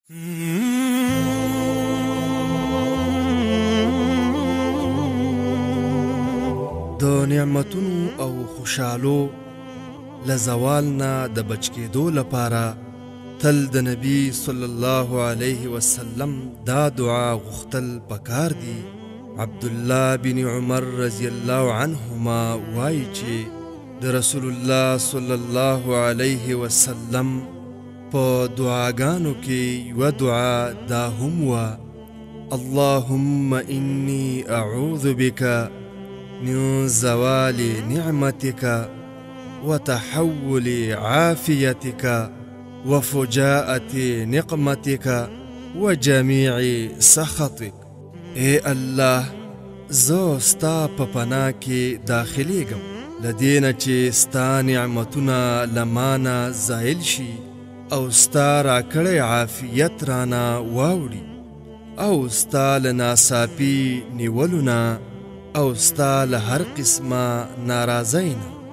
د نعمتونو او خوشالو لزوالنا د بچ کېدو لپاره تل د نبی صلی الله علیه وسلم دا دعا غوښتل پکار دي. عبدالله بن عمر رضی الله عنهما وایي چې د رسول الله صلی الله علیه وسلم په دعاګانو کې یوه دعا دا هم وه: اللهم انی اعوذ بک من زوال نعمتك وتحول عافيتك وفجاءة نقمتك وجميع سخطك. اے الله، زه ستا په پناه کې داخلیږم لدینه چې ستا نعمتونه لمانه زایل شي او ستا راکړی عافیت رانا واوړي او ستا له ناڅاپي نیولو نه او ستا له هر قسمه ناراضۍ نه